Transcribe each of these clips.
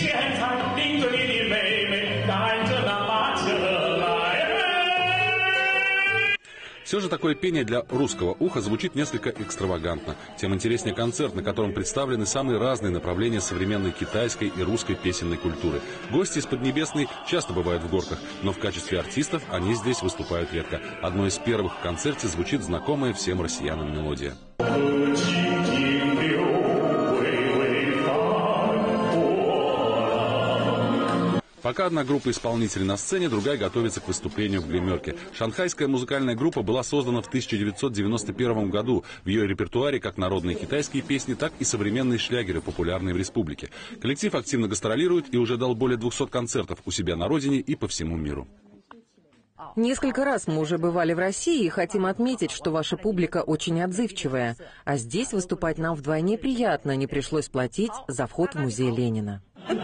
Все же такое пение для русского уха звучит несколько экстравагантно. Тем интереснее концерт, на котором представлены самые разные направления современной китайской и русской песенной культуры. Гости из Поднебесной часто бывают в горках, но в качестве артистов они здесь выступают редко. Одной из первых в концерте звучит знакомая всем россиянам мелодия. Пока одна группа исполнителей на сцене, другая готовится к выступлению в гримерке. Шанхайская музыкальная группа была создана в 1991 году. В ее репертуаре как народные китайские песни, так и современные шлягеры, популярные в республике. Коллектив активно гастролирует и уже дал более 200 концертов у себя на родине и по всему миру. Несколько раз мы уже бывали в России и хотим отметить, что ваша публика очень отзывчивая. А здесь выступать нам вдвойне приятно, не пришлось платить за вход в музей Ленина.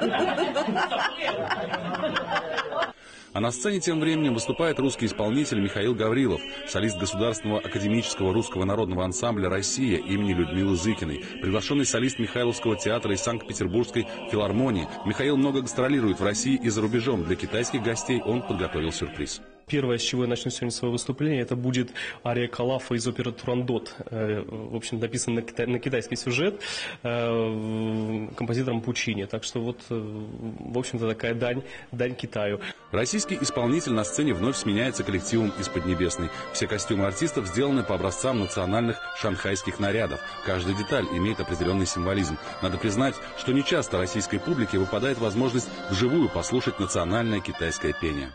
А на сцене тем временем выступает русский исполнитель Михаил Гаврилов, солист Государственного академического русского народного ансамбля «Россия» имени Людмилы Зыкиной, приглашенный солист Михайловского театра и Санкт-Петербургской филармонии. Михаил много гастролирует в России и за рубежом. Для китайских гостей он подготовил сюрприз. Первое, с чего я начну сегодня свое выступление, это будет ария Калафа из оперы «Турандот». В общем, написан на китайский сюжет композитором Пучини. Так что вот, в общем-то, такая дань Китаю. Российский исполнитель на сцене вновь сменяется коллективом из Поднебесной. Все костюмы артистов сделаны по образцам национальных шанхайских нарядов. Каждая деталь имеет определенный символизм. Надо признать, что нечасто российской публике выпадает возможность вживую послушать национальное китайское пение.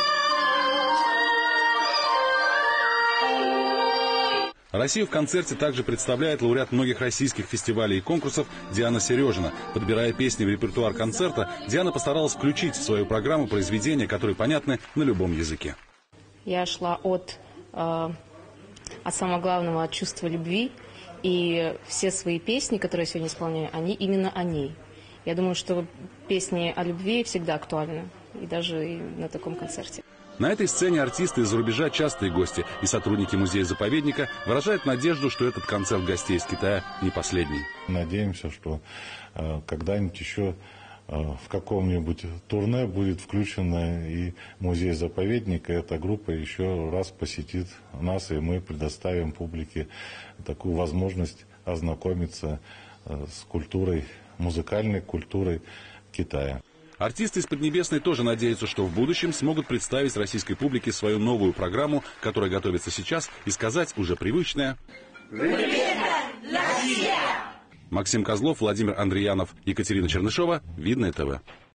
Россию в концерте также представляет лауреат многих российских фестивалей и конкурсов Диана Сережина. Подбирая песни в репертуар концерта, Диана постаралась включить в свою программу произведения, которые понятны на любом языке. Я шла от самого главного, от чувства любви. И все свои песни, которые я сегодня исполняю, они именно о ней. Я думаю, что песни о любви всегда актуальны. И даже и на таком концерте. На этой сцене артисты из-за рубежа частые гости, и сотрудники музея-заповедника выражают надежду, что этот концерт гостей из Китая не последний. Надеемся, что когда-нибудь еще в каком-нибудь турне будет включена и музей-заповедник, и эта группа еще раз посетит нас, и мы предоставим публике такую возможность ознакомиться с культурой, музыкальной культурой Китая. Артисты из Поднебесной тоже надеются, что в будущем смогут представить российской публике свою новую программу, которая готовится сейчас, и сказать уже привычное «Россия!». Максим Козлов, Владимир Андреянов, Екатерина Чернышова, Видное ТВ.